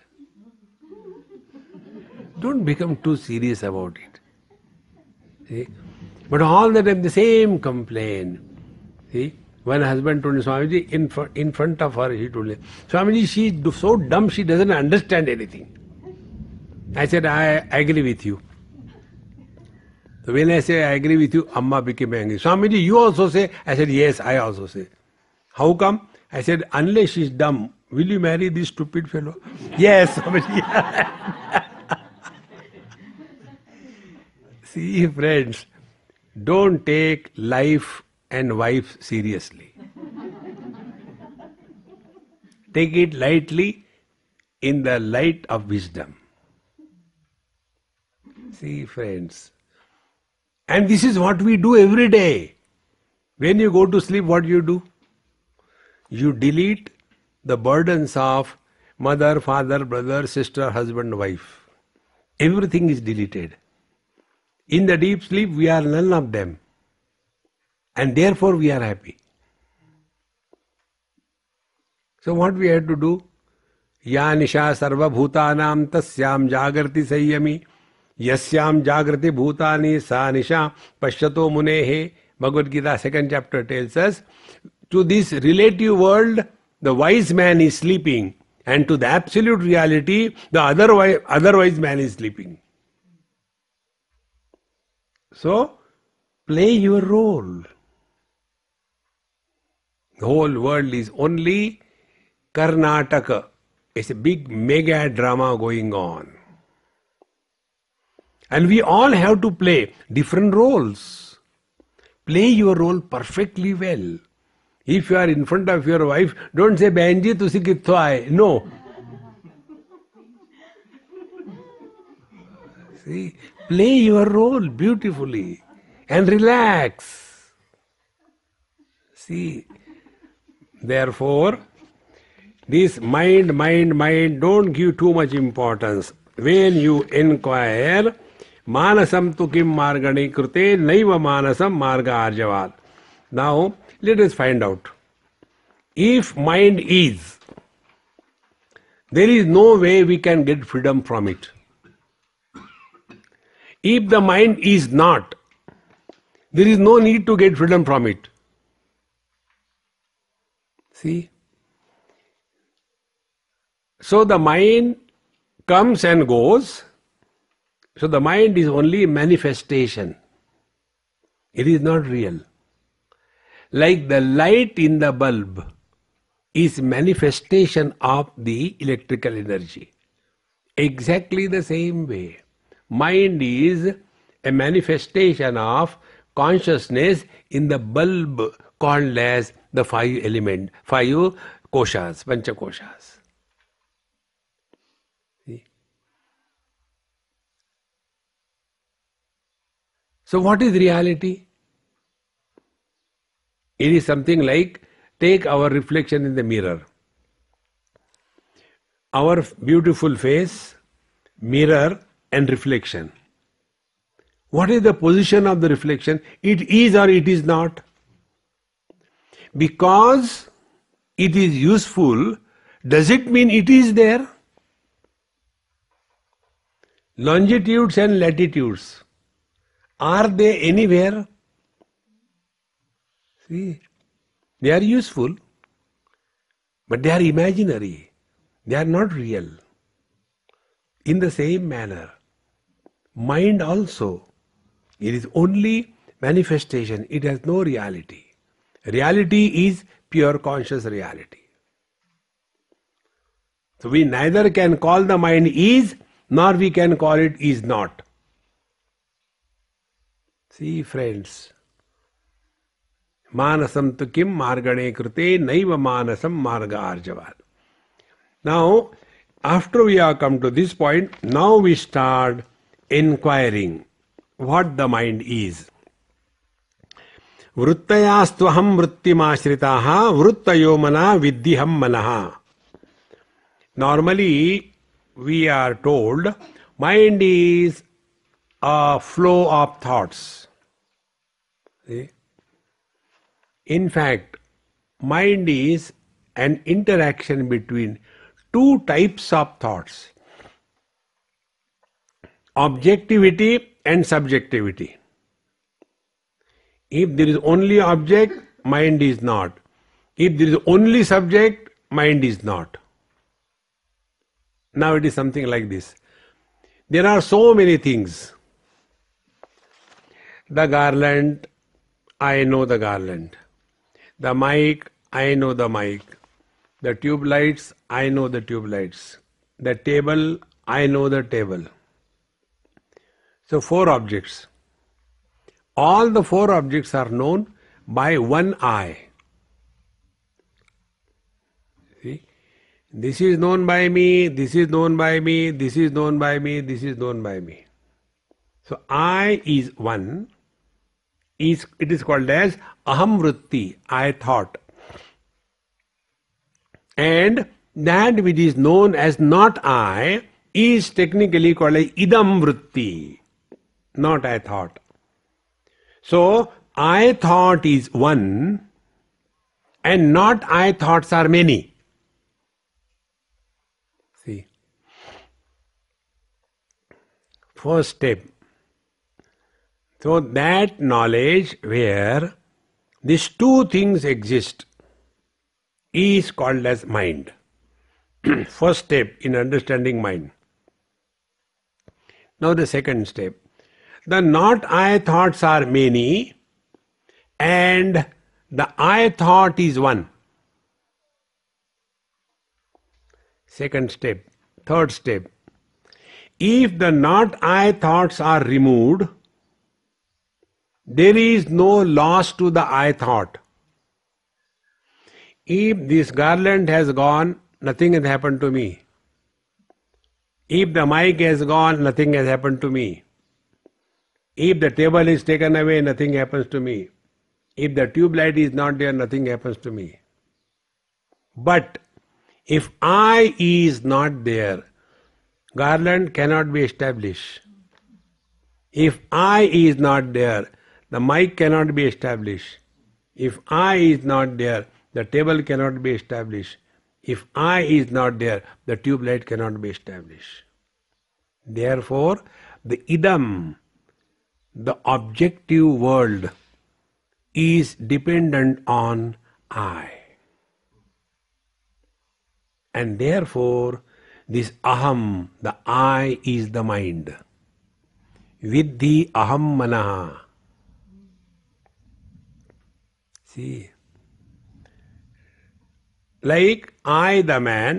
Don't become too serious about it. See? But all the time the same complaint. See? One husband told me, Swamiji, in, fr- in front of her, he told me, Swamiji, she is so dumb, she doesn't understand anything. I said, I, I agree with you. So when I say I agree with you, Amma became angry. Swamiji, you also say? I said, yes, I also say. How come? I said, unless she is dumb, will you marry this stupid fellow? Yes, Swamiji. See, friends, don't take life and wife seriously. Take it lightly in the light of wisdom. See, friends. And this is what we do every day. When you go to sleep, what you do? You delete the burdens of mother, father, brother, sister, husband, wife. Everything is deleted. In the deep sleep, we are none of them. And therefore we are happy. So what we have to do? Ya nisha sarva bhutanam tasyam jagrati sayyami yasyam jagrati bhutani sa nisha pashyato munehe. Bhagavad Gita second chapter tells us, to this relative world, the wise man is sleeping, and to the absolute reality, the otherwise, otherwise man is sleeping. So, play your role. The whole world is only Karnataka. It's a big mega drama going on. And we all have to play different roles. Play your role perfectly well. If you are in front of your wife, don't say, Benji, tusi kitho aaye. No. See, play your role beautifully and relax. See, therefore, this mind, mind, mind, don't give too much importance. When you inquire, manasam tu kim margani krute naiva manasam marga arjavat. Now, let us find out. If mind is, there is no way we can get freedom from it. If the mind is not, there is no need to get freedom from it. See? So the mind comes and goes. So the mind is only manifestation. It is not real. Like the light in the bulb is manifestation of the electrical energy. Exactly the same way. Mind is a manifestation of consciousness in the bulb called as the five element, five koshas, pancha koshas. See? So what is reality? It is something like, take our reflection in the mirror. Our beautiful face, mirror and reflection. What is the position of the reflection? It is or it is not. Because it is useful, does it mean it is there? Longitudes and latitudes, are they anywhere? See, they are useful, but they are imaginary. They are not real. In the same manner, mind also, it is only manifestation. It has no reality. Reality is pure conscious reality. So we neither can call the mind is, nor we can call it is not. See, friends, manasam tu kim margane krute naiva manasam marga arjavat. Now, after we have come to this point, now we start inquiring what the mind is. Vrittayastvaham vrittimashritaha vrittayo mana viddhiham manaha. Normally, we are told mind is a flow of thoughts. See? In fact, mind is an interaction between two types of thoughts: objectivity and subjectivity. If there is only object, mind is not. If there is only subject, mind is not. Now it is something like this. There are so many things. The garland, I know the garland. The mic, I know the mic. The tube lights, I know the tube lights. The table, I know the table. So four objects. All the four objects are known by one eye. See? This is known by me, this is known by me, this is known by me, this is known by me. So I is one. Is, it is called as aham vritti, I thought. And that which is known as not I is technically called as idam vritti, not I thought. So I thought is one and not I thoughts are many. See, first step. So that knowledge where these two things exist is called as mind. First step in understanding mind. Now the second step. The not I thoughts are many and the I thought is one. Second step. Third step. If the not I thoughts are removed, there is no loss to the I thought. If this garland has gone, nothing has happened to me. If the mic has gone, nothing has happened to me. If the table is taken away, nothing happens to me. If the tube light is not there, nothing happens to me. But if I is not there, garland cannot be established. If I is not there, the mic cannot be established. If I is not there, the table cannot be established. If I is not there, the tube light cannot be established. Therefore, the idam, the objective world, is dependent on I. And therefore, this aham, the I is the mind. Viddhi aham manaha. See, like I the man,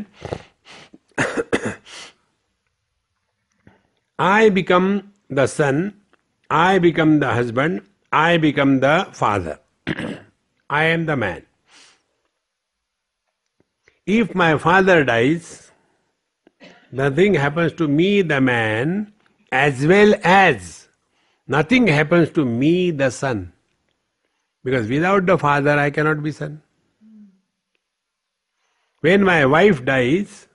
I become the son, I become the husband, I become the father. I am the man. If my father dies, nothing happens to me, the man, as well as nothing happens to me, the son. Because without the father, I cannot be son. When my wife dies,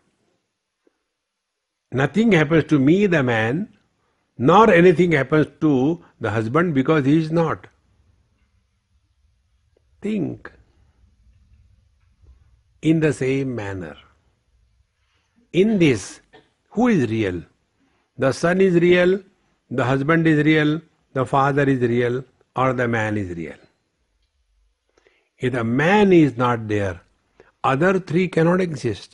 nothing happens to me, the man, nor anything happens to the husband because he is not. Think. In the same manner. In this, who is real? The son is real, the husband is real, the father is real, or the man is real. If the man is not there, other three cannot exist.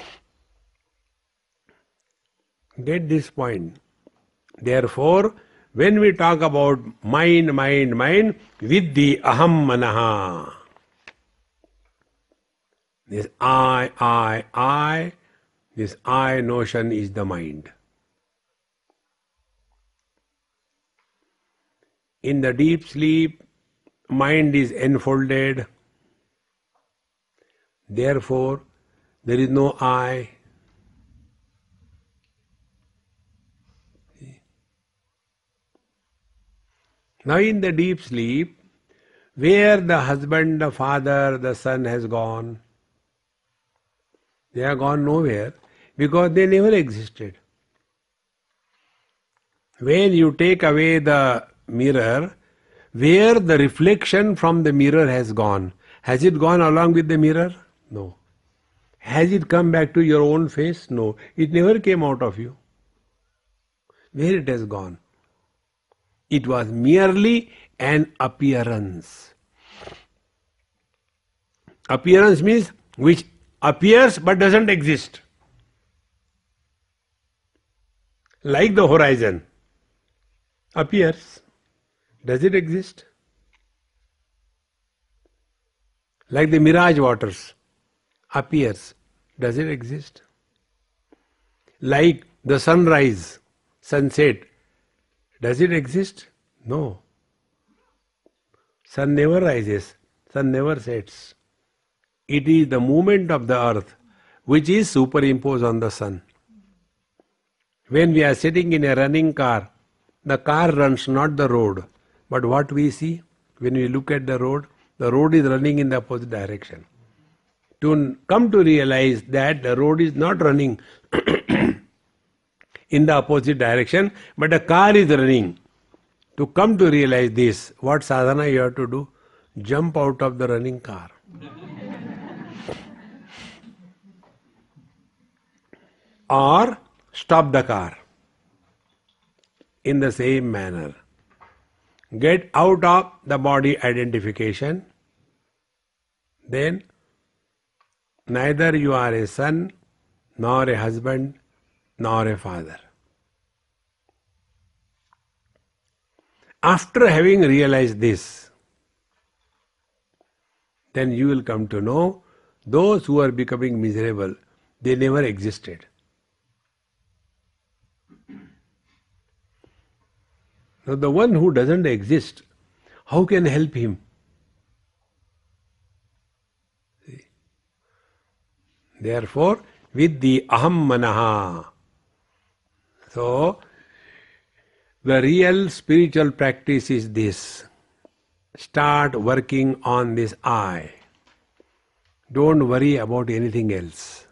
Get this point. Therefore, when we talk about mind, mind, mind, with the aham manaha, this I, I, I, this I notion is the mind. In the deep sleep, mind is enfolded. Therefore, there is no I. Now in the deep sleep, where the husband, the father, the son has gone, they have gone nowhere because they never existed. When you take away the mirror, where the reflection from the mirror has gone, has it gone along with the mirror? No. Has it come back to your own face? No. It never came out of you. Where it has gone? It was merely an appearance. Appearance means which appears but doesn't exist. Like the horizon. Appears. Does it exist? Like the mirage waters. Appears. Does it exist? Like the sunrise, sunset. Does it exist? No. Sun never rises. Sun never sets. It is the movement of the earth which is superimposed on the sun. When we are sitting in a running car, the car runs, not the road. But what we see when we look at the road, the road is running in the opposite direction. To come to realize that the road is not running in the opposite direction, but a car is running. To come to realize this, what sadhana you have to do? Jump out of the running car. Or stop the car. In the same manner. Get out of the body identification. Then neither you are a son, nor a husband, nor a father. After having realized this, then you will come to know those who are becoming miserable, they never existed. Now the one who doesn't exist, how can help him? See? Therefore, with the aham manaha. So, the real spiritual practice is this. Start working on this I. Don't worry about anything else.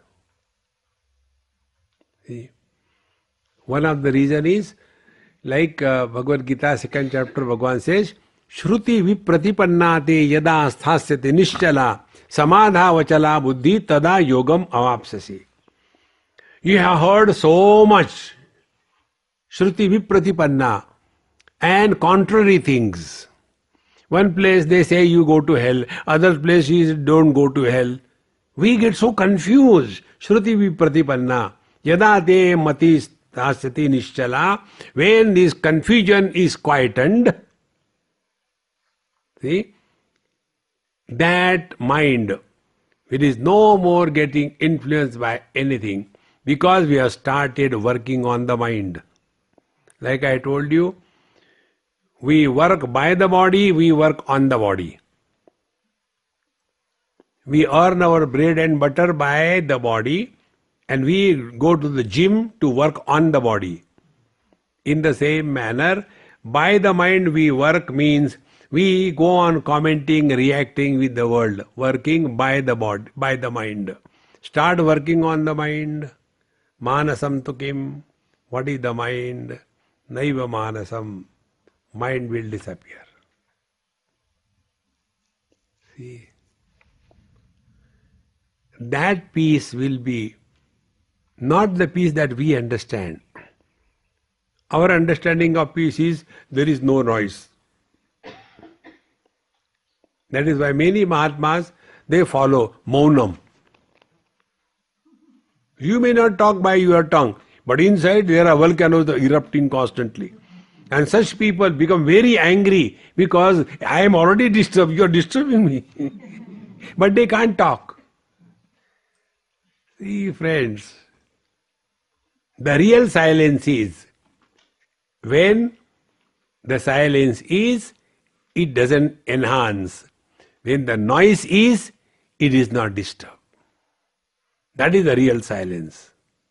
See? One of the reason is, like uh, Bhagavad Gita, second chapter, Bhagavan says, Shruti vipratipannate yada sthasyate nischala samadha vachala buddhi tada yogam avapsasi. You have heard so much Shruti vipratipanna and contrary things. One place they say you go to hell, other place is don't go to hell. We get so confused. Shruti vipratipanna yada te matis Tasati nischala, when this confusion is quietened, see, that mind, it is no more getting influenced by anything because we have started working on the mind. Like I told you, we work by the body, we work on the body. We earn our bread and butter by the body, and we go to the gym to work on the body. In the same manner, by the mind we work means we go on commenting, reacting with the world, working by the body, by the mind. Start working on the mind. Manasam tu kim? What is the mind? Naiva manasam. Mind will disappear. See? That peace will be not the peace that we understand. Our understanding of peace is there is no noise. That is why many Mahatmas, they follow Maunam. You may not talk by your tongue, but inside there are volcanoes erupting constantly. And such people become very angry because I am already disturbed, you are disturbing me. But they can't talk. See, friends, the real silence is when the silence is, it doesn't enhance. When the noise is, it is not disturbed. That is the real silence.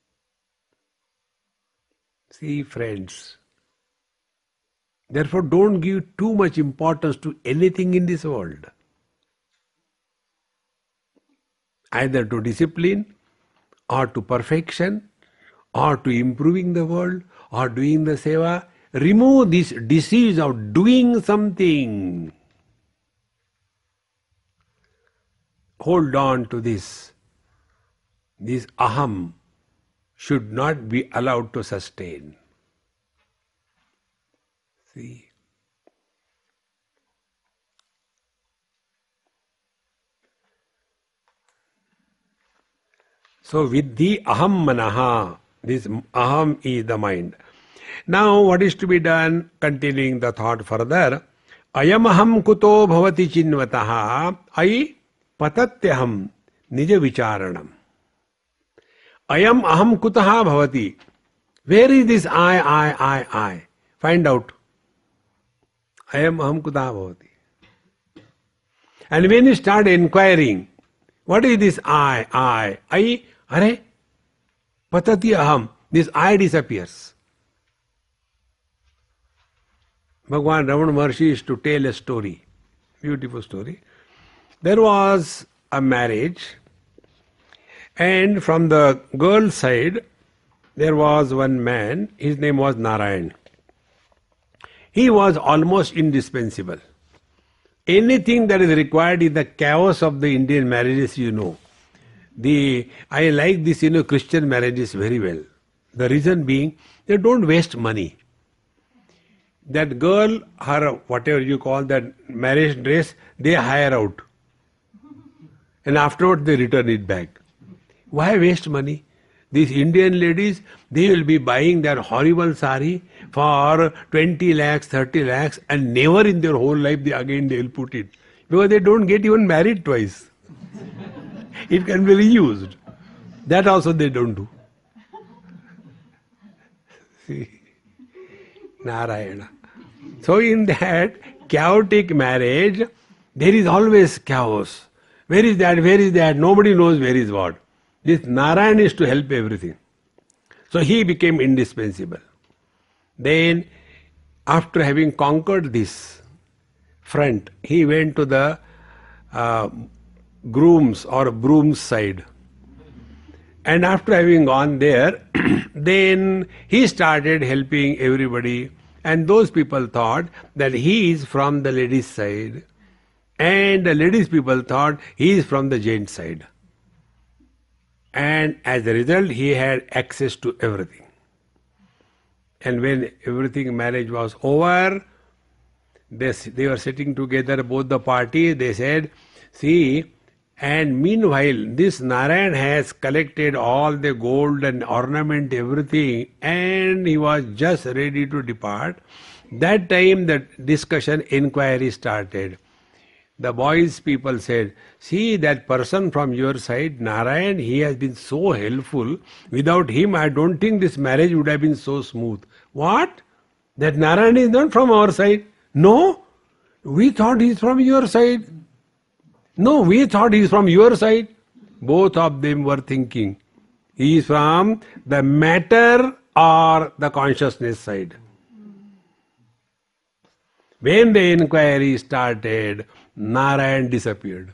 See, friends, therefore don't give too much importance to anything in this world. Either to discipline, or to perfection, or to improving the world, or doing the seva. Remove this disease of doing something. Hold on to this. This aham should not be allowed to sustain. See? So with the aham manaha, this aham is the mind. Now what is to be done? Continuing the thought further. Ayam aham kuto bhavati chinvataha ay patatyaham nija vicharanam. Ayam aham kutaha bhavati. Where is this I, I, I, I? Find out. Ayam aham kutaha bhavati. And when you start inquiring, what is this I, I, I? Are? Patati aham. This I disappears. Bhagwan Ramana Maharshi used to tell a story. Beautiful story. There was a marriage, and from the girl's side, there was one man, his name was Narayan. He was almost indispensable. Anything that is required in the chaos of the Indian marriages, you know. The I like this, you know, Christian marriages very well. The reason being, they don't waste money. That girl, her whatever you call that marriage dress, they hire out. And afterwards they return it back. Why waste money? These Indian ladies, they will be buying that horrible sari for twenty lakhs, thirty lakhs, and never in their whole life they again they will put it. Because they don't get even married twice. It can be reused. That also they don't do. See, Narayana. So in that chaotic marriage, there is always chaos. Where is that? Where is that? Nobody knows where is what. This Narayan is to help everything. So he became indispensable. Then, after having conquered this front, he went to the uh, groom's or broom's side. And after having gone there, then he started helping everybody. And those people thought that he is from the ladies' side. And the ladies' people thought he is from the gents' side. And as a result, he had access to everything. And when everything, marriage was over, they, they were sitting together, both the parties, they said, see, and meanwhile, this Narayan has collected all the gold and ornament, everything, and he was just ready to depart. That time the discussion, inquiry started. The boys' people said, see that person from your side, Narayan, he has been so helpful. Without him, I don't think this marriage would have been so smooth. What? That Narayan is not from our side? No, we thought he is from your side. No, we thought he is from your side. Both of them were thinking, he is from the matter or the consciousness side. When the inquiry started, Narayan disappeared.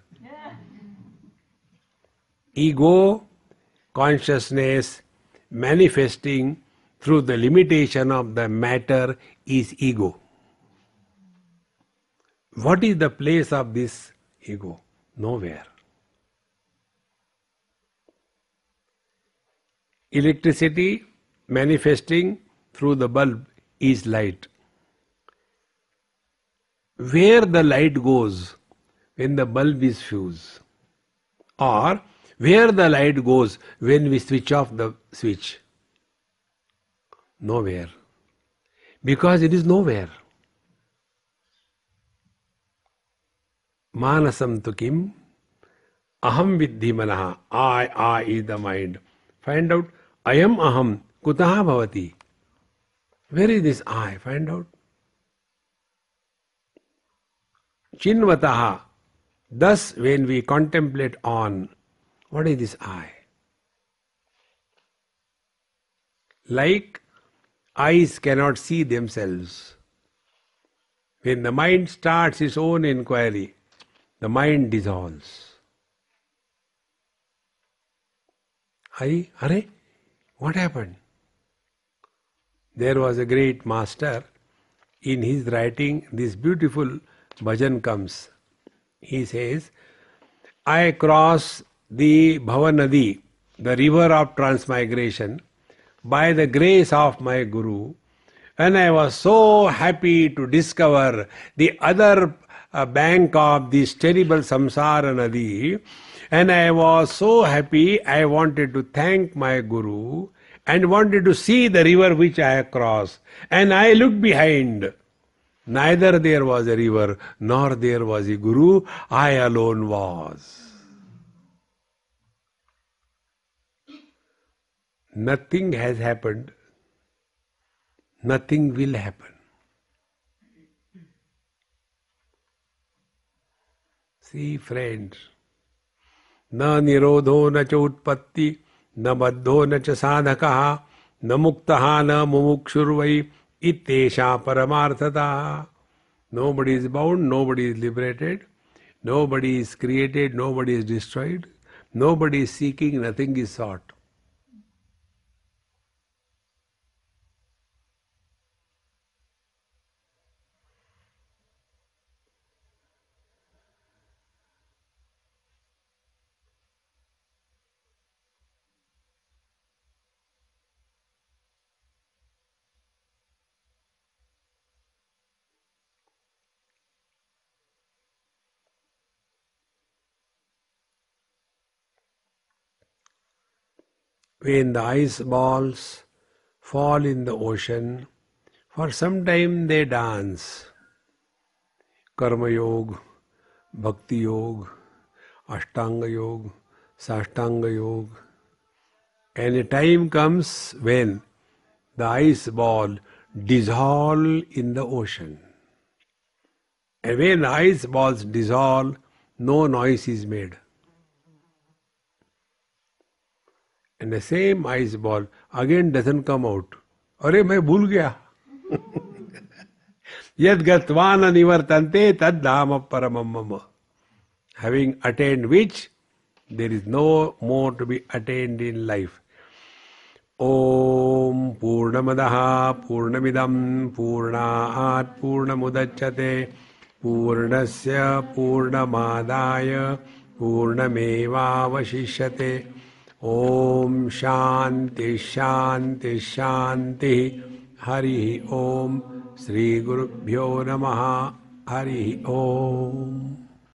Ego, consciousness, manifesting through the limitation of the matter is ego. What is the place of this ego? Nowhere. Electricity manifesting through the bulb is light. Where the light goes, when the bulb is fused? Or where the light goes when we switch off the switch? Nowhere. Because it is nowhere. Manasam tu kim? Aham viddhi manaha. I, I is the mind. Find out. Ayam aham. Kutaha bhavati. Where is this I? Find out. Chinvataha. Thus, when we contemplate on, what is this I? Like eyes cannot see themselves. When the mind starts its own inquiry, the mind dissolves. I, Are, what happened? There was a great master, in his writing, this beautiful bhajan comes. He says, I cross the Bhavanadi, the river of transmigration, by the grace of my Guru, and I was so happy to discover the other uh, bank of this terrible samsara nadi, and I was so happy I wanted to thank my Guru and wanted to see the river which I have crossed. And I looked behind. Neither there was a river, nor there was a Guru. I alone was. Nothing has happened. Nothing will happen. See, friends, na nirodho na cha utpatti, na baddho na cha sadhakaha, na muktaha na mumukshurvai, ittesha paramarthata. Nobody is bound, nobody is liberated, nobody is created, nobody is destroyed, nobody is seeking, nothing is sought. When the ice balls fall in the ocean, for some time they dance. Karma Yoga, Bhakti Yoga, Ashtanga Yoga, Sashtanga Yoga. And a time comes when the ice ball dissolve in the ocean. And when the ice balls dissolve, no noise is made. And the same ice ball again doesn't come out. Arey, मैं भूल गया. Yad gatvana nivartante tad dhama paramam mama. Having attained which, there is no more to be attained in life. Om Purnamadaha Purnamidam Purnaat Purnamudachyate Purnasya Purnamadaya Purnamevavashishyate. Om Shanti Shanti Shanti. Hari Om. Sri Gurubhyo Namaha. Hari Om.